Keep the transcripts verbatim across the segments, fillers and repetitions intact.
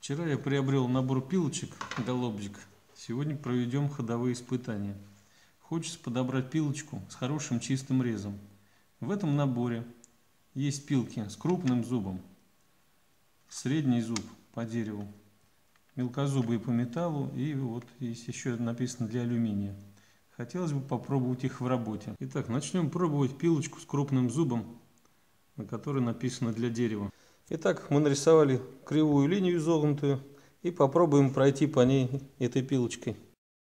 Вчера я приобрел набор пилочек Голобзик. Сегодня проведем ходовые испытания. Хочется подобрать пилочку с хорошим чистым резом. В этом наборе есть пилки с крупным зубом, средний зуб по дереву, мелкозубые по металлу и вот есть еще написано для алюминия. Хотелось бы попробовать их в работе. Итак, начнем пробовать пилочку с крупным зубом, на которой написано для дерева. Итак, мы нарисовали кривую линию изогнутую и попробуем пройти по ней этой пилочкой.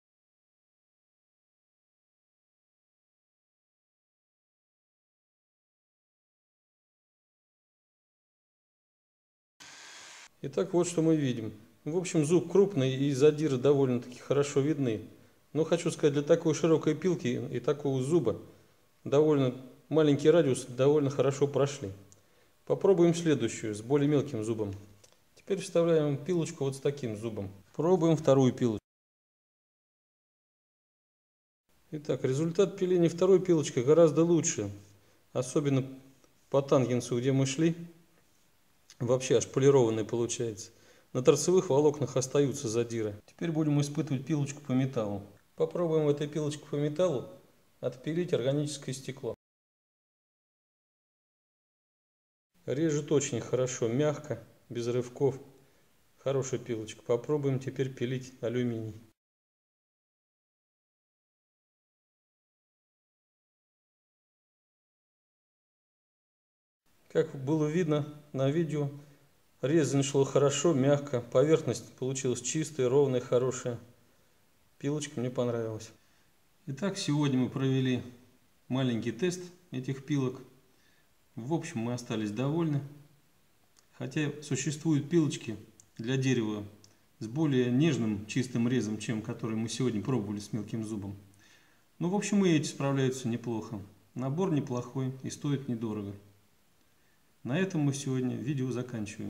Итак, вот что мы видим. В общем, зуб крупный и задиры довольно-таки хорошо видны. Но хочу сказать, для такой широкой пилки и такого зуба довольно маленький радиус довольно хорошо прошли. Попробуем следующую, с более мелким зубом. Теперь вставляем пилочку вот с таким зубом. Пробуем вторую пилочку. Итак, результат пиления второй пилочкой гораздо лучше. Особенно по тангенсу, где мы шли. Вообще аж полированный получается. На торцевых волокнах остаются задиры. Теперь будем испытывать пилочку по металлу. Попробуем этой пилочкой по металлу отпилить органическое стекло. Режет очень хорошо, мягко, без рывков. Хорошая пилочка. Попробуем теперь пилить алюминий. Как было видно на видео, резание шло хорошо, мягко. Поверхность получилась чистая, ровная, хорошая. Пилочка мне понравилась. Итак, сегодня мы провели маленький тест этих пилок. В общем, мы остались довольны. Хотя существуют пилочки для дерева с более нежным чистым резом, чем который мы сегодня пробовали с мелким зубом. Но в общем и эти справляются неплохо. Набор неплохой и стоит недорого. На этом мы сегодня видео заканчиваем.